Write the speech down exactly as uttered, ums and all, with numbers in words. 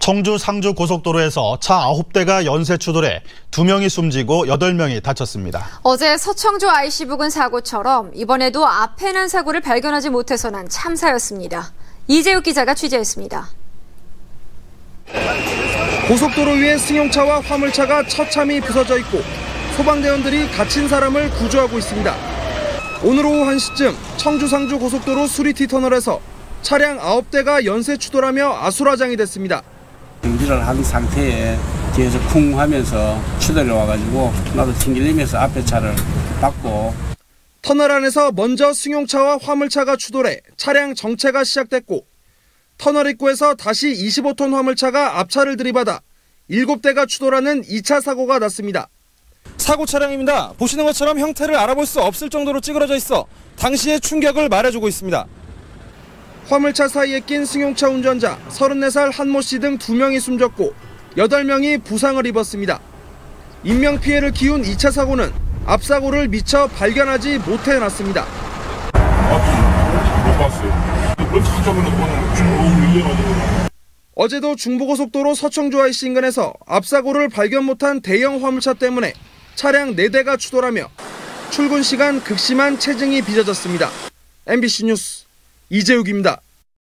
청주 상주 고속도로에서 차 아홉 대가 연쇄 추돌해 두 명이 숨지고 여덟 명이 다쳤습니다. 어제 서청주 아이씨 부근 사고처럼 이번에도 앞에 난 사고를 발견하지 못해서 난 참사였습니다. 이재욱 기자가 취재했습니다. 고속도로 위에 승용차와 화물차가 처참히 부서져 있고 소방대원들이 다친 사람을 구조하고 있습니다. 오늘 오후 한 시쯤 청주 상주 고속도로 수리티 터널에서 차량 아홉 대가 연쇄 추돌하며 아수라장이 됐습니다. 정지를 한 상태에 뒤에서 쿵 하면서 추돌이 와가지고 나도 튕기려면서 앞에 차를 받고. 터널 안에서 먼저 승용차와 화물차가 추돌해 차량 정체가 시작됐고 터널 입구에서 다시 이십오 톤 화물차가 앞차를 들이받아 일곱 대가 추돌하는 이 차 사고가 났습니다. 사고 차량입니다. 보시는 것처럼 형태를 알아볼 수 없을 정도로 찌그러져 있어 당시의 충격을 말해주고 있습니다. 화물차 사이에 낀 승용차 운전자 서른네 살 한모 씨 등 두 명이 숨졌고 여덟 명이 부상을 입었습니다. 인명피해를 키운 이 차 사고는 앞사고를 미처 발견하지 못해놨습니다. 어제도 중부고속도로 서청주 아이씨 인근에서 앞사고를 발견 못한 대형 화물차 때문에 차량 네 대가 추돌하며 출근 시간 극심한 체증이 빚어졌습니다. 엠비씨 뉴스 이재욱입니다.